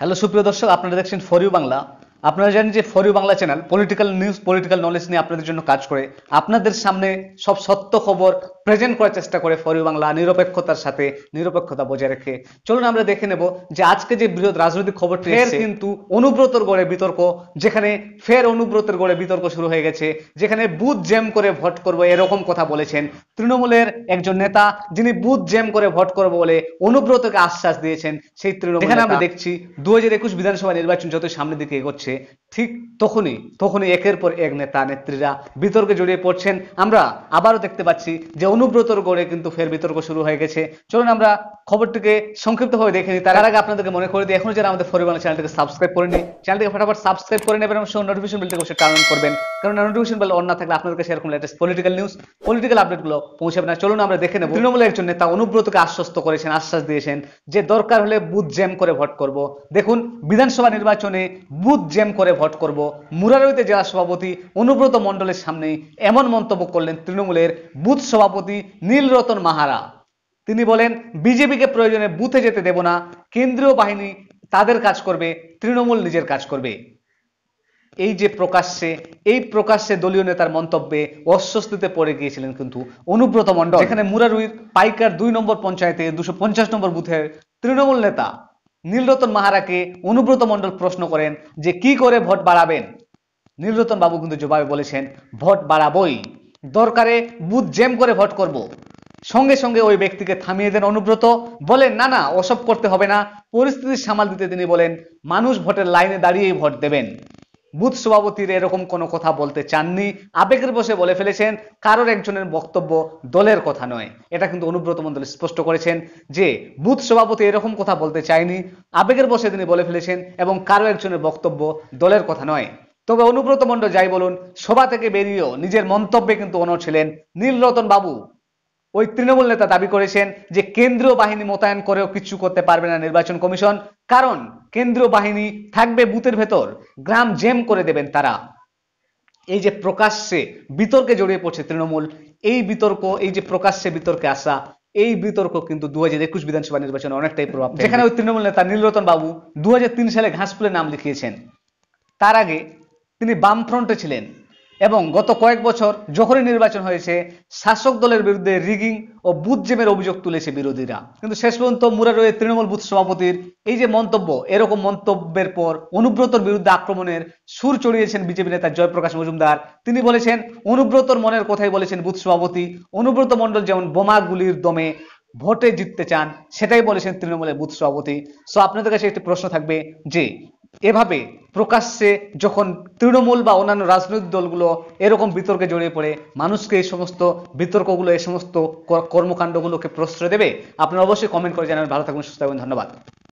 Hello সুপ্রিয় দর্শক, আপনারা দেখছেন ফর ইউ বাংলা। আপনারা জানেন যে for you Bangla channel political news, political knowledge নিয়ে আপনাদের জন্য কাজ করে, আপনাদের সামনে সব সত্য খবর প্রেজেন্ট করার চেষ্টা করে ফর ইউ বাংলা, নিরপেক্ষতার সাথে নিরপেক্ষতা বজায় রেখে। চলুন আমরা দেখে নেব যে আজকে যে বৃহৎ রাজনৈতিক খবরটি এসেছে, কিন্তু অনুব্রতর গড়ে বিতর্ক, যেখানে ফের অনুব্রতের গড়ে বিতর্ক শুরু হয়ে গেছে, যেখানে বুথ জ্যাম করে ভোট করবো এরকম কথা বলেছেন তৃণমূলের একজন নেতা, যিনি বুথ জ্যাম করে ভোট করবো বলে অনুব্রতকে আশ্বাস দিয়েছেন। সেই তৃণমূল এখানে আমরা দেখছি 2021 বিধানসভা নির্বাচন যত সামনের দিকে এগোচ্ছে, ঠিক তখনই একের পর এক নেতা নেত্রীরা বিতর্কে জড়িয়ে পড়ছেন। আমরা আবারও দেখতে পাচ্ছি যে অনুব্রতর গড়ে কিন্তু ফের বিতর্ক শুরু হয়ে গেছে। চলুন আমরা খবরটিকে সংক্ষিপ্তভাবে দেখে নিই। তার আগে আপনাদেরকে মনে করে দিই, এখনো যারা আমাদের ফর ইউ বাংলা চ্যানেলটিকে সাবস্ক্রাইব করেনি, চ্যানেলটিকে ফটাফট সাবস্ক্রাইব করে নেবেন এবং নোটিফিকেশন বেলটিকে অবশ্যই টার্ন অন করবেন, কারণ নোটিফিকেশন বেল অন না থাকলে আপনাদের কাছে এরকম লেটেস্ট পলিটিক্যাল নিউজ, পলিটিক্যাল আপডেটগুলো পৌঁছাবে না। চলুন আমরা দেখে নেব। তৃণমূলের একজন নেতা অনুব্রতকে আশ্বস্ত করেছেন, আশ্বাস দিয়েছেন যে দরকার হলে বুথ জ্যাম করে ভোট করব। দেখুন, বিধানসভা নির্বাচনে বুথ জ্যাম করে ভোট করব, মুরারইতে জেলা সভাপতি অনুব্রত মণ্ডলের সামনে এমন মন্তব্য করলেন তৃণমূলের বুথ সভাপতি নীলরতন মাহারা। তিনি বলেন, বিজেপিকে প্রয়োজনে বুথে যেতে দেব না, কেন্দ্রীয় বাহিনী তাদের কাজ করবে, তৃণমূল নিজের কাজ করবে। এই যে প্রকাশ্যে দলীয় নেতার মন্তব্যে অস্বস্তিতে পড়ে গিয়েছিলেন কিন্তু অনুব্রত মণ্ডল, যেখানে মুরারইর পাইকার 2 নম্বর পঞ্চায়েতে 250 নম্বর বুথের তৃণমূল নেতা নীলরতন মাহারাকে অনুব্রত মণ্ডল প্রশ্ন করেন যে কি করে ভোট বাড়াবেন। নীলরতন বাবু কিন্তু জবাবে বলেছেন, ভোট বাড়াবই, দরকারে বুথ জ্যাম করে ভোট করব। সঙ্গে সঙ্গে ওই ব্যক্তিকে থামিয়ে দেন অনুব্রত, বলেন না ওসব করতে হবে না। পরিস্থিতি সামাল দিতে তিনি বলেন, মানুষ ভোটের লাইনে দাঁড়িয়েই ভোট দেবেন। বুথ সভাপতির এরকম কোনো কথা বলতে চাননি, আবেগের বসে বলে ফেলেছেন, কারোর একজনের বক্তব্য দলের কথা নয়। এটা কিন্তু অনুব্রত মণ্ডল স্পষ্ট করেছেন যে বুথ সভাপতি এরকম কথা বলতে চায়নি, আবেগের বসে তিনি বলে ফেলেছেন এবং কারো একজনের বক্তব্য দলের কথা নয়। তবে অনুব্রত মণ্ডল যাই বলুন, সভা থেকে বেরিয়েও নিজের মন্তব্যে কিন্তু অনড় ছিলেন। নীলরতন বাবু, ওই তৃণমূল নেতা দাবি করেছেন যে কেন্দ্রীয় বাহিনী মোতায়েন করেও কিছু করতে পারবে না নির্বাচন কমিশন, কারণ কেন্দ্রীয় বাহিনী থাকবে বুথের ভেতর, গ্রাম জ্যাম করে দেবেন তারা। এই যে প্রকাশ্যে বিতর্কে জড়িয়ে পড়ছে তৃণমূল, এই যে প্রকাশ্যে বিতর্কে আসা, এই বিতর্ক কিন্তু 2021 বিধানসভা নির্বাচনে অনেকটাই প্রভাব ফেলবে। যেখানে ওই তৃণমূল নেতা নীলরতন বাবু 2003 সালে ঘাসফুলে নাম লিখিয়েছেন, তার আগে তিনি বামফ্রন্টে ছিলেন এবং গত কয়েক বছর যখনই নির্বাচন হয়েছে শাসক দলের বিরুদ্ধে রিগিং ও বুথ জ্যামের অভিযোগ তুলেছে বিরোধীরা। কিন্তু শেষ পর্যন্ত মুরারইয়ের তৃণমূল বুথ সভাপতির এই যে মন্তব্য, এরকম মন্তব্যের পর অনুব্রতর বিরুদ্ধে আক্রমণের সুর চড়িয়েছেন বিজেপি নেতা জয়প্রকাশ মজুমদার। তিনি বলেছেন, অনুব্রতর মনের কথাই বলেছেন বুথ সভাপতি। অনুব্রত মণ্ডল যেমন বোমা গুলির দমে ভোটে জিততে চান, সেটাই বলেছেন তৃণমূলের বুথ সভাপতি। সো আপনাদের কাছে একটি প্রশ্ন থাকবে যে এভাবে প্রকাশ্যে যখন তৃণমূল বা অন্যান্য রাজনৈতিক দলগুলো এরকম বিতর্কে জড়িয়ে পড়ে, মানুষকে এই সমস্ত বিতর্কগুলো, এই সমস্ত কর্মকাণ্ডগুলোকে প্রশ্রয় দেবে? আপনারা অবশ্যই কমেন্ট করে জানাবেন। ভালো থাকবেন, সুস্থ থাকবেন, ধন্যবাদ।